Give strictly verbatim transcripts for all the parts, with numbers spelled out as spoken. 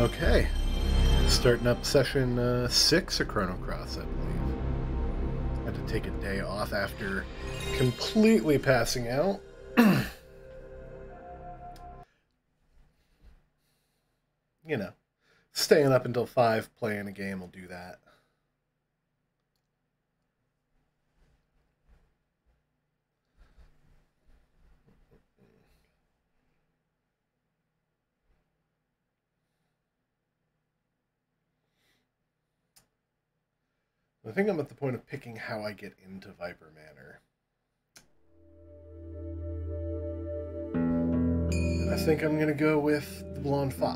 Okay, starting up session uh, six of Chrono Cross, I believe. Had to take a day off after completely passing out. You know, staying up until five playing a game will do that. I think I'm at the point of picking how I get into Viper Manor. And I think I'm going to go with the Blonde Fop.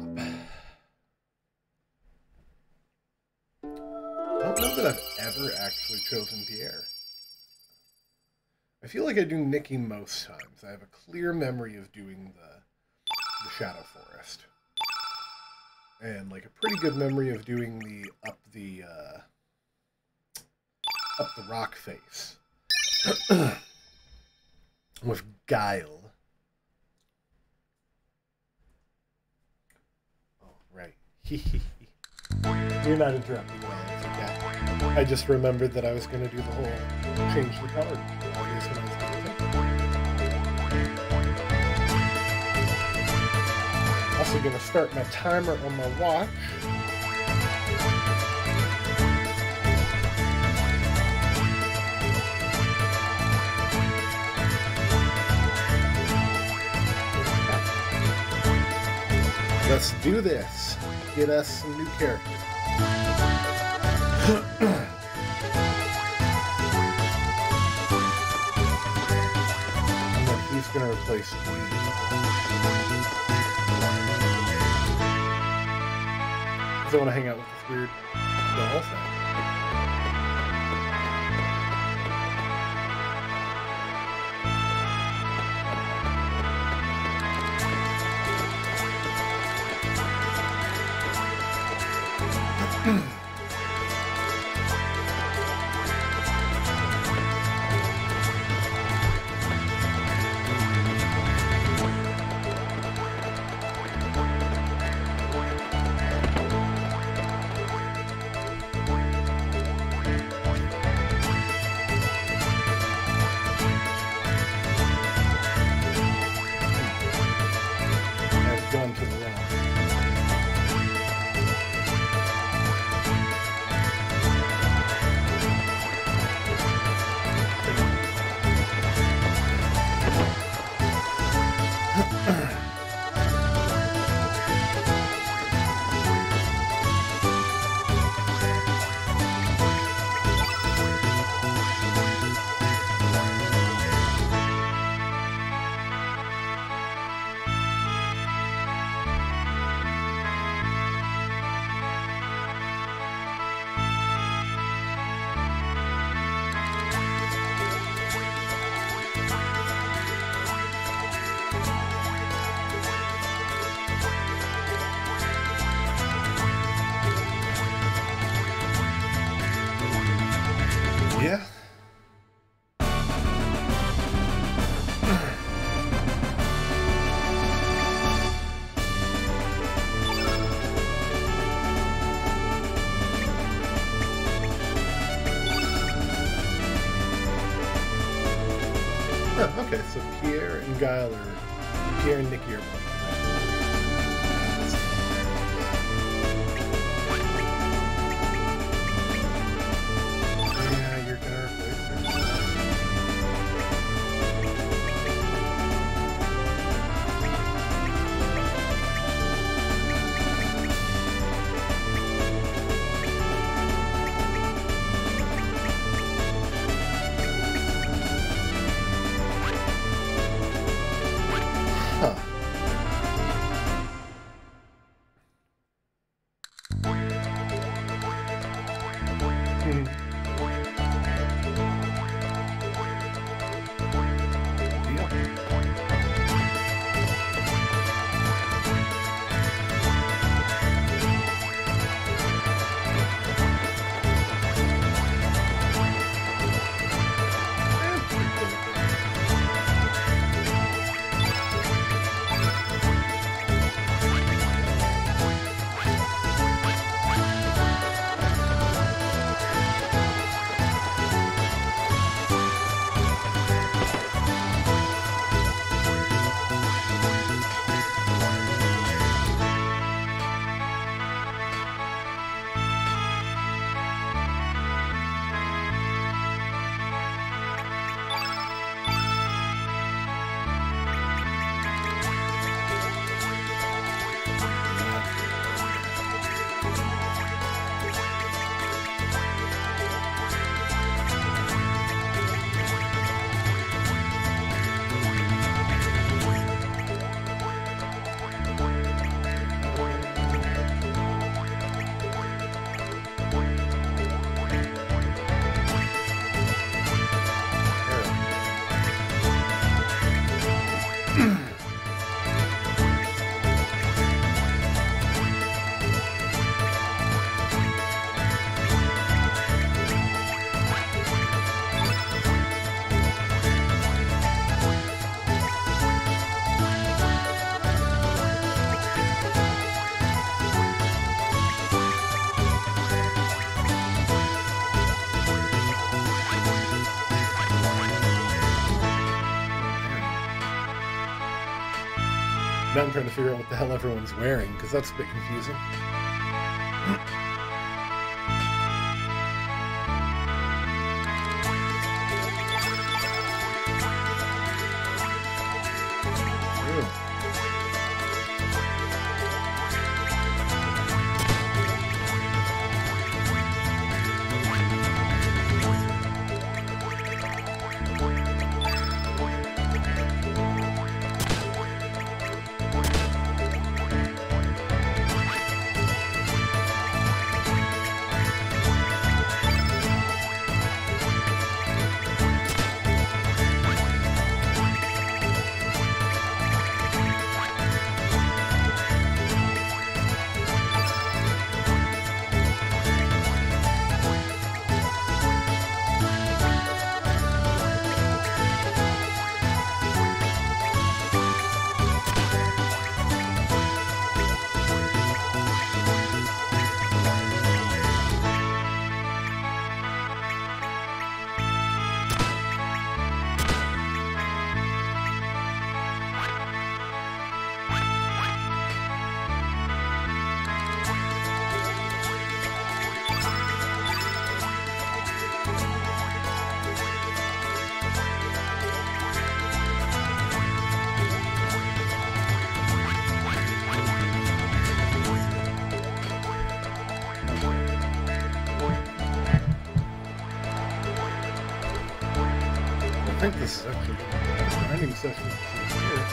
I don't know that I've ever actually chosen Pierre. I feel like I do Nikki most times. I have a clear memory of doing the, the Shadow Forest. And like a pretty good memory of doing the up the... Uh, up the rock face with Guile. Oh, right. You're not interrupting well, it's okay. I just remembered that I was going to do the whole change the color. Also going to start my timer on my watch. Let's do this. Get us some new characters. And then he's going to replace me. Because I want to hang out with this weird doll thing. Yeah. Oh, okay, so Pierre and Guile are Pierre and Nikki are both. Now I'm trying to figure out what the hell everyone's wearing, because that's a bit confusing. I think this is actually a grinding session here.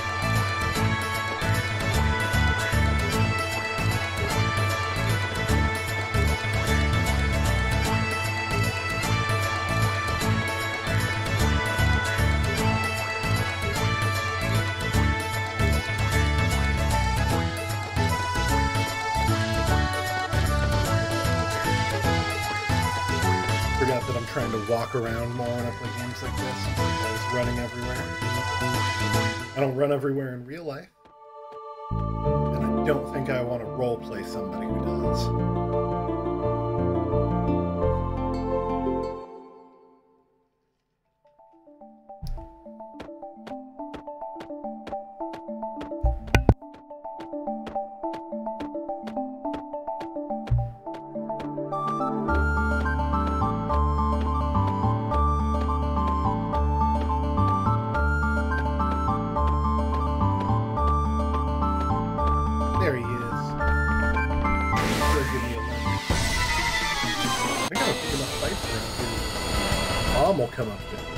Forgot that I'm trying to walk around more when I play games like this. I was running everywhere. I don't run everywhere in real life. And I don't think I want to roleplay somebody who does. There he is. Sure, give me a leg. I think I'll keep enough fight for him. Mom will come up to him.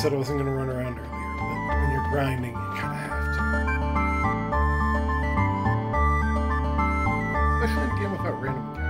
said I wasn't going to run around earlier, but when you're grinding, you kind of have to. Especially in a game without random encounters.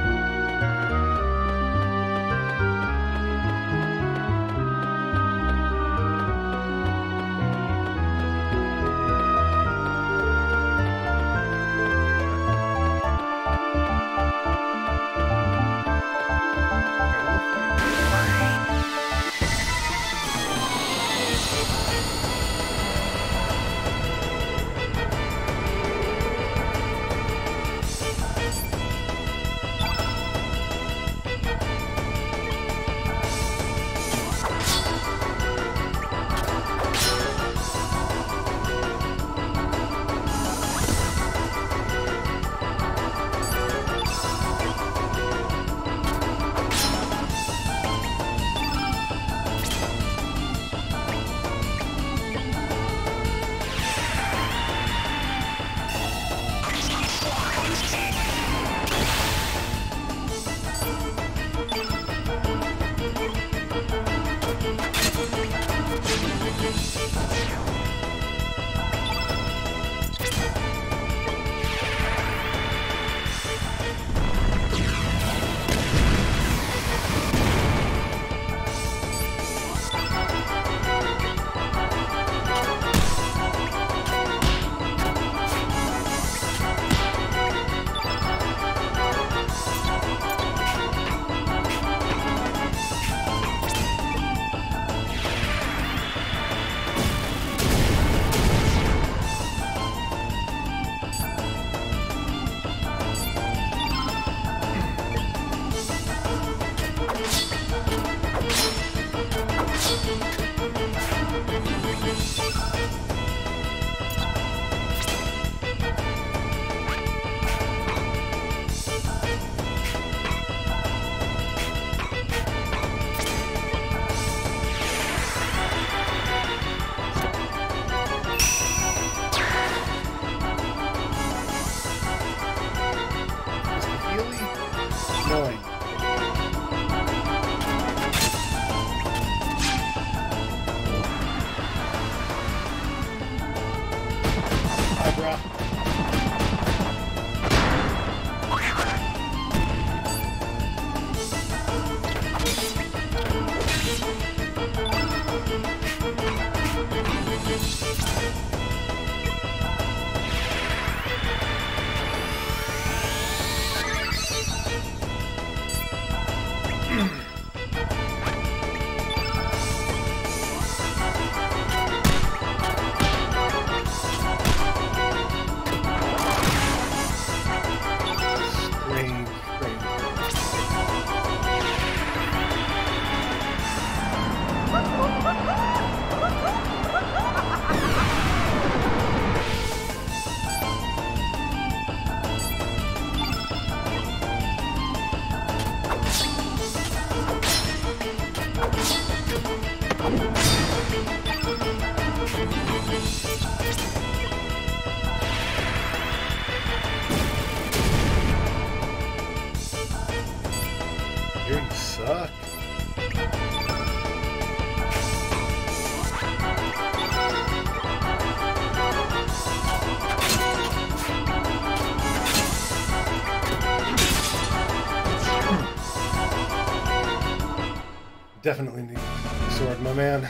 Definitely need a sword, my man.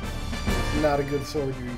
It's not a good sword you're using.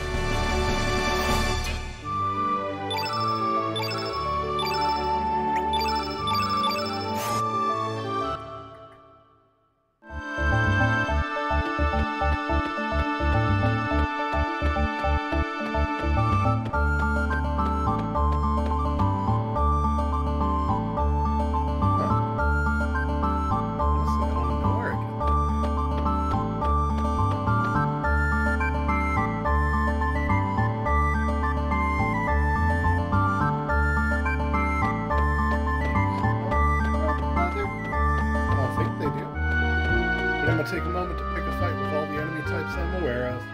Take a moment to pick a fight with all the enemy types I'm aware of.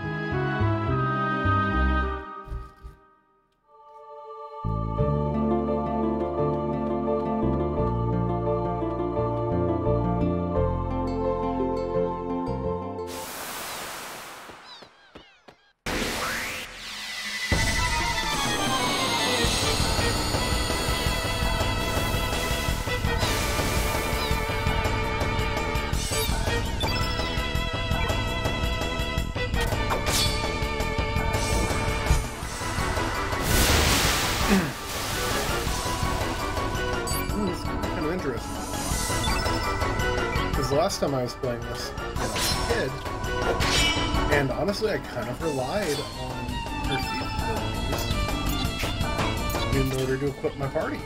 last time I was playing this when I was a kid, and honestly, I kind of relied on her feat abilities in order to equip my party.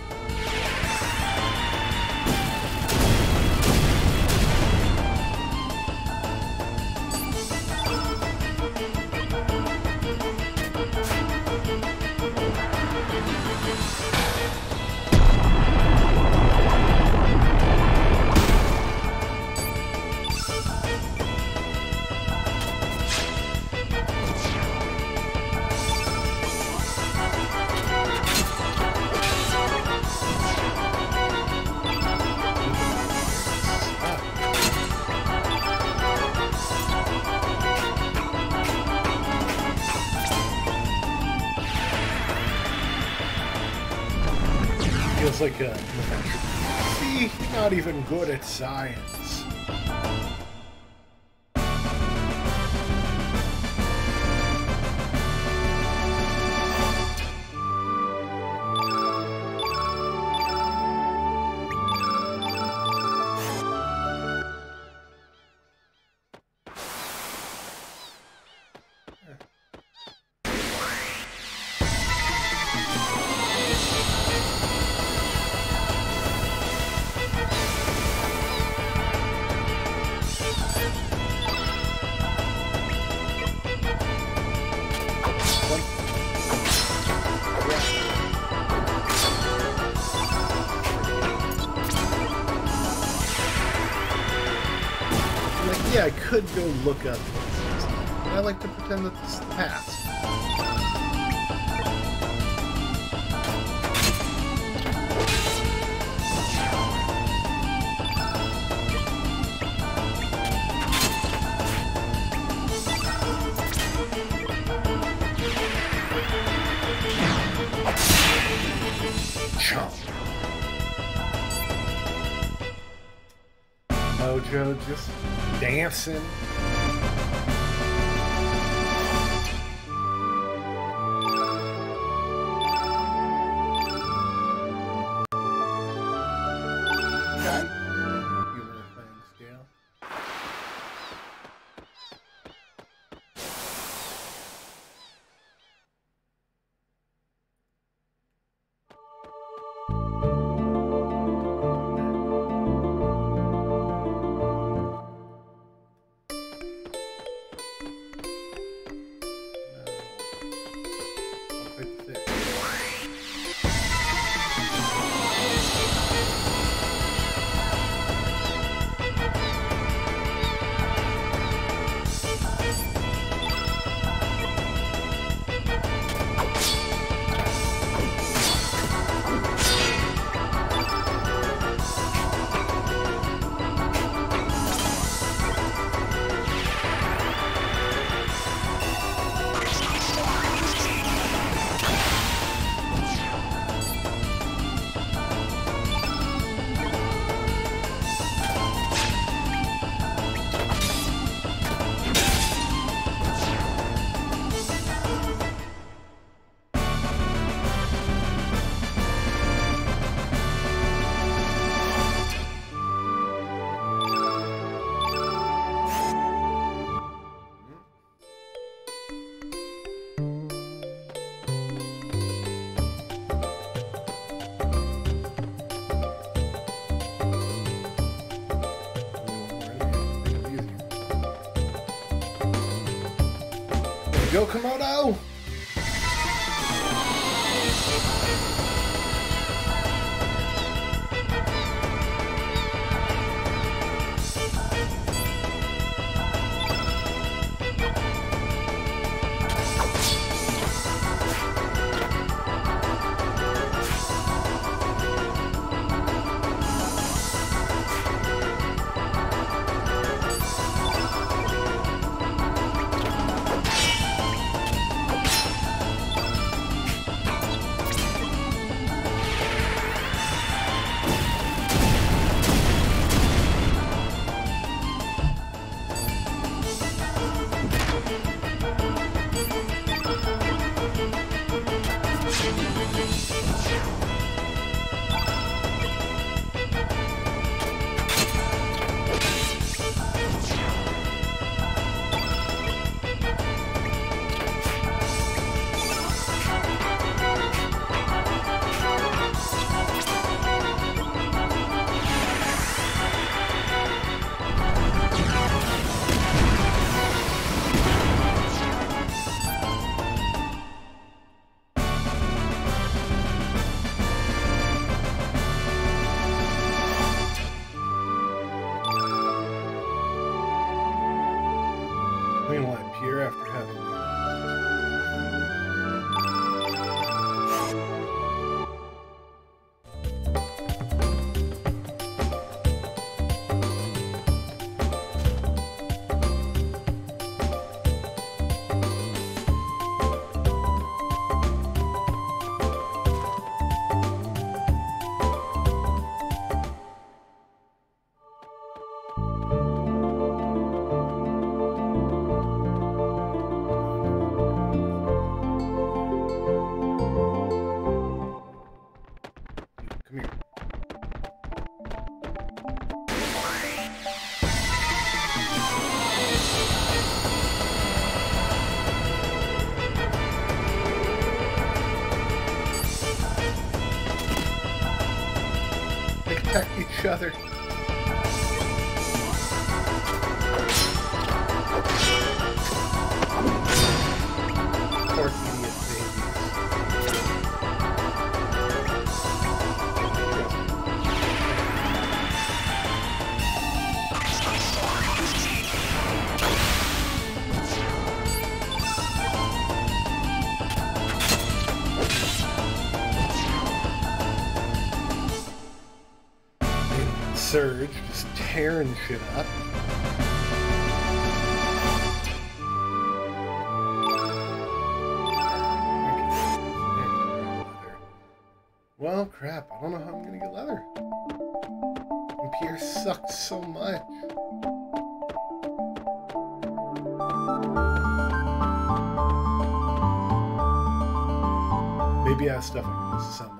Feels like a... See, you're not even good at science. Yeah, I could go look up things. I like to pretend that this is the past. Chomp. Mojo just dancing. Okay. Humor thing scale. Go, Komodo! each other. Poor idiot babies. Surge, just tearing shit up. Well, crap, I don't know how I'm gonna get leather. And Pierre sucks so much. Maybe I have stuff I can disassemble.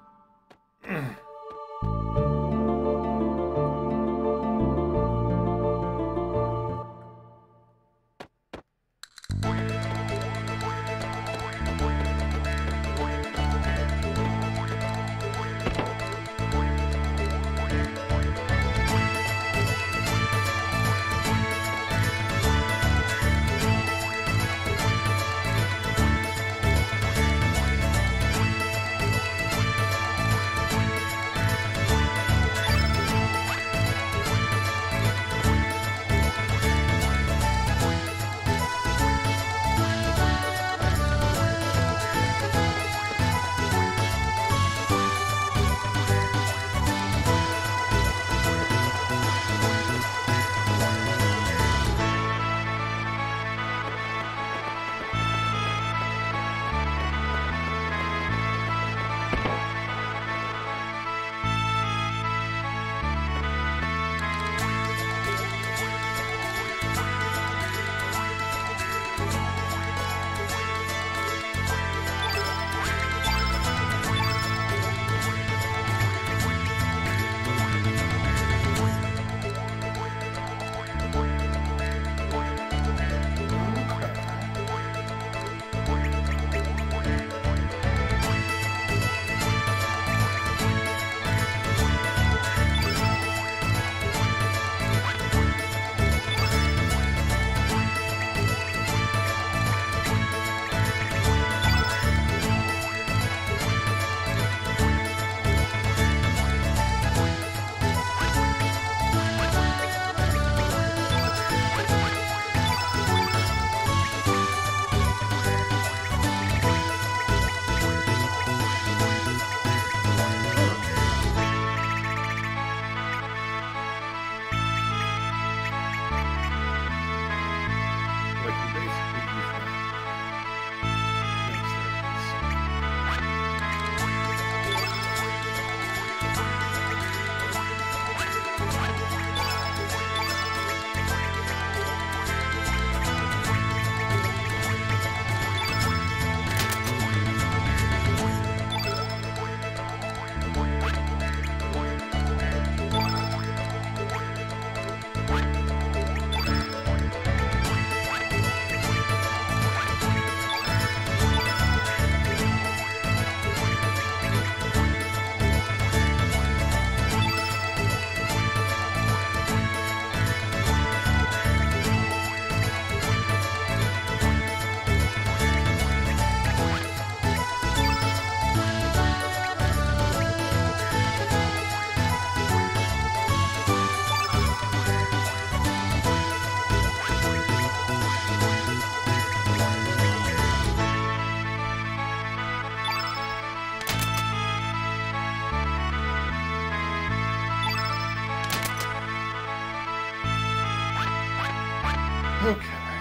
Okay.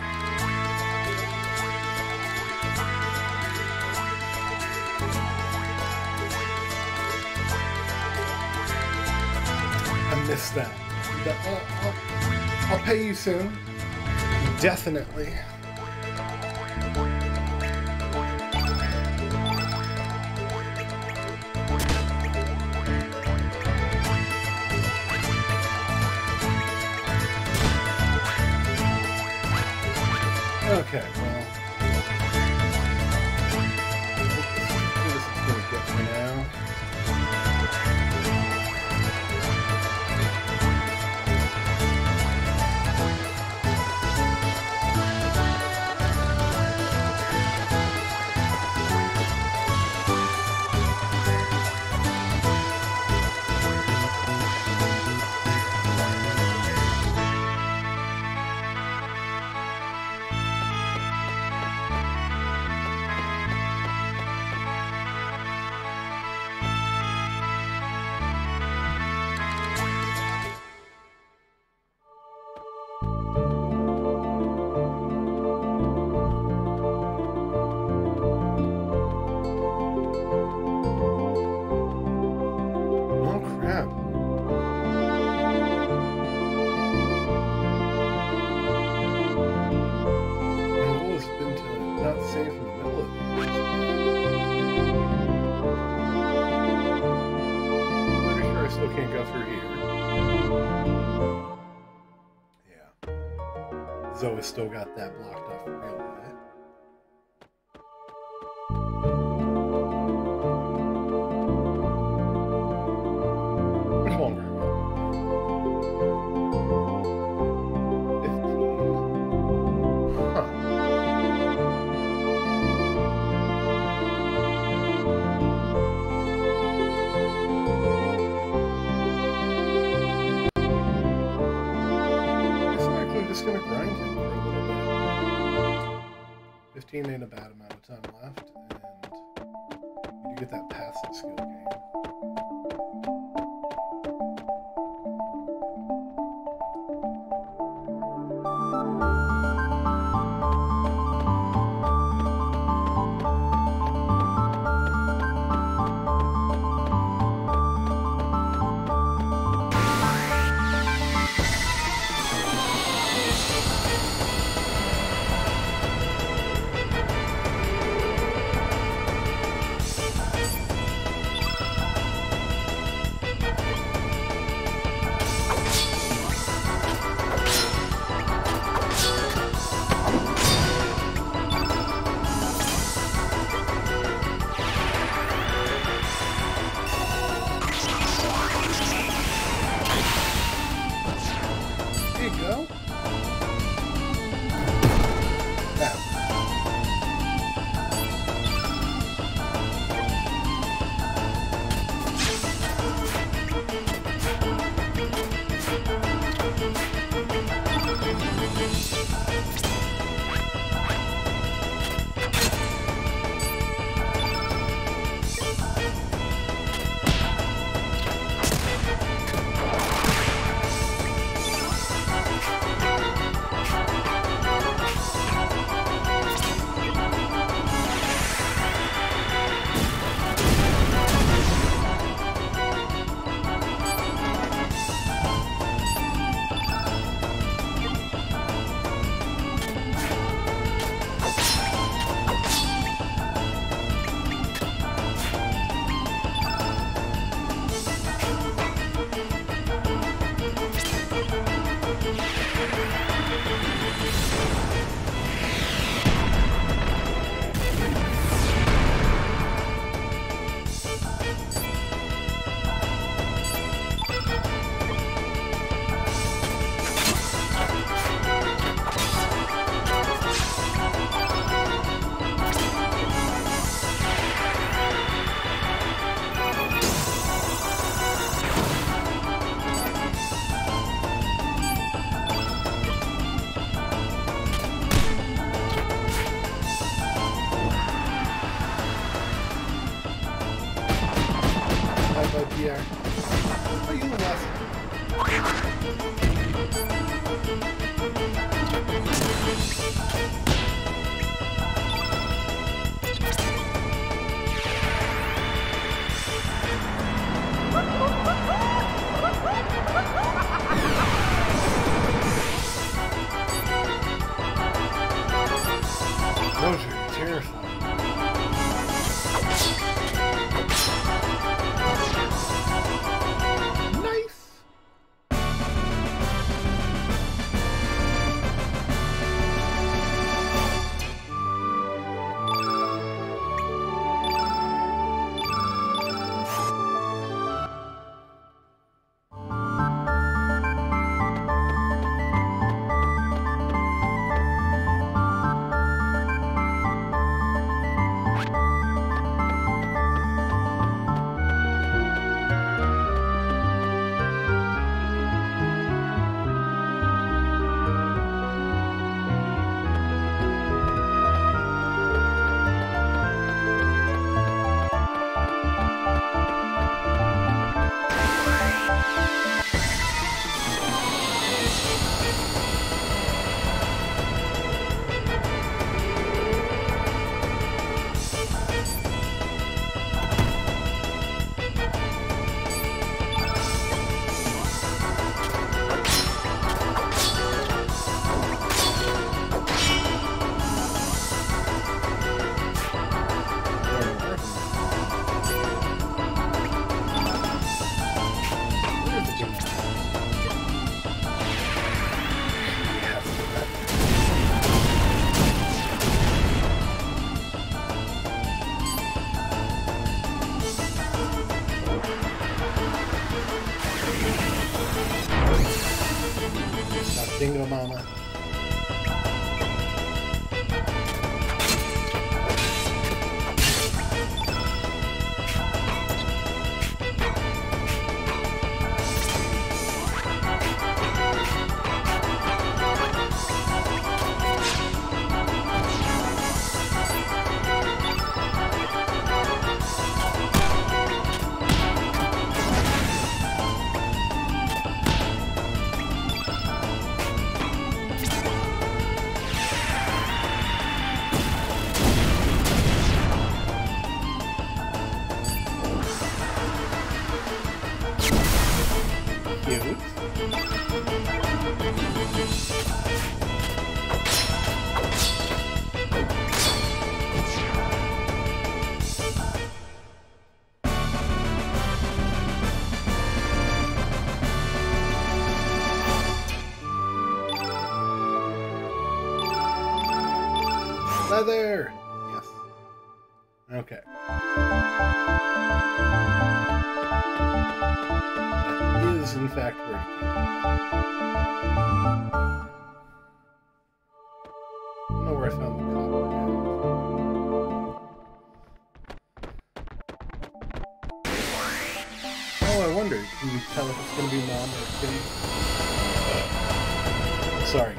I missed that. But I'll, I'll, I'll pay you soon. Definitely. Okay, well, I think this is as good as it's going to get for now. Zoa's still got that blocked off real good. Which longer ago? fifteen. Huh. Just gonna grind him for a little bit. fifteen ain't a bad amount of time left, and you do get that passive skill gain. Pierre. How are you doing, Les? Those are terrifying. Dingo Mama. There. Yes. Okay. That is, in fact, where it came. I don't know where I found the copper now. Oh, I wonder. Can you tell if it's going to be mom or kid? Sorry.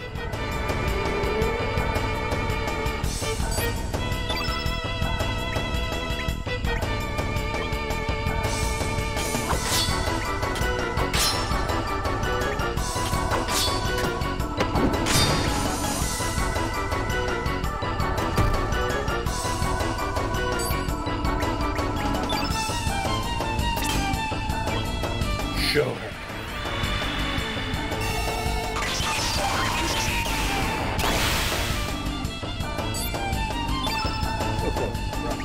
Show her. So close.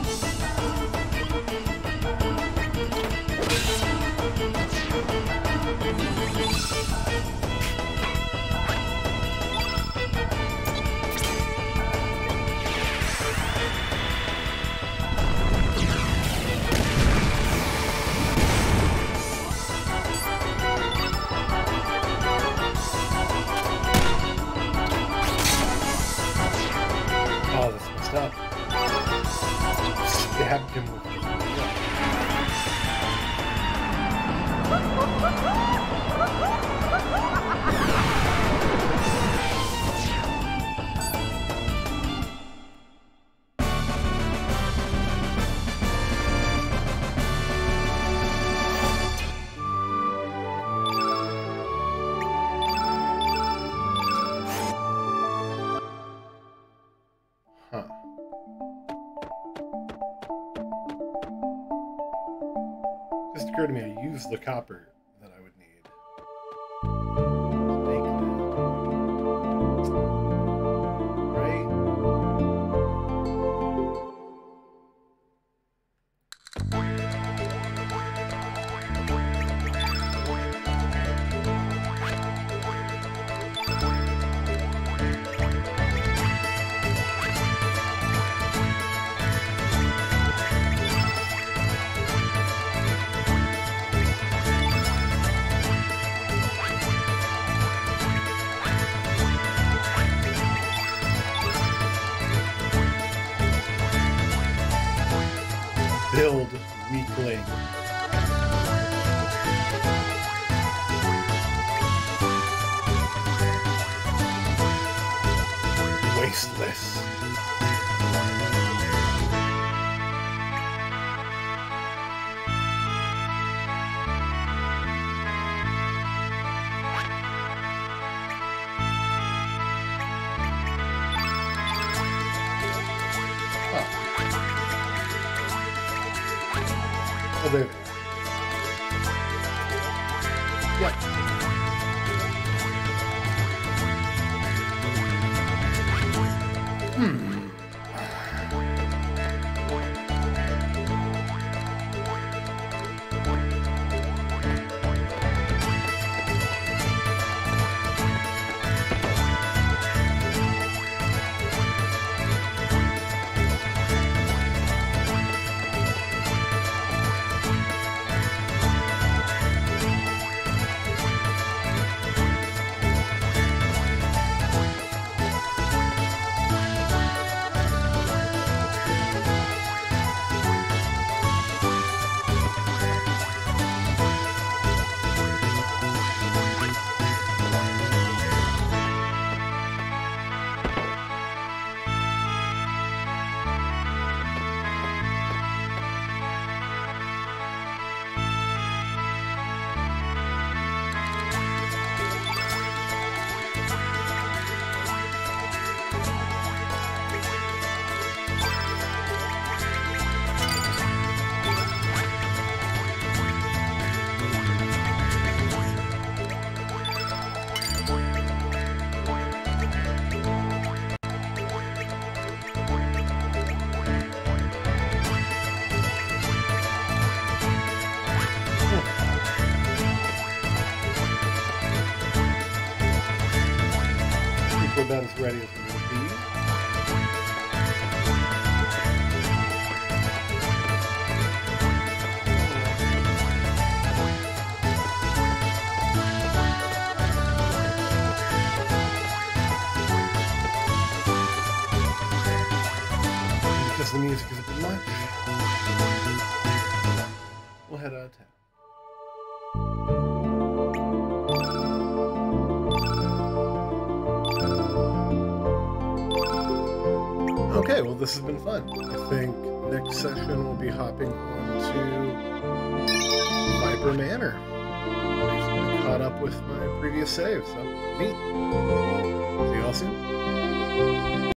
Up. Stabbed him with his Huh. Just occurred to me I used the copper that I would need to make that. Right? Build weakling. Wasteless. Oh, there. Yep. Hmm. because the music is a bit much, we'll head out of town. Okay, well this has been fun. I think next session we'll be hopping on to Viper Manor. Basically caught up with my previous save, so neat. See you all soon.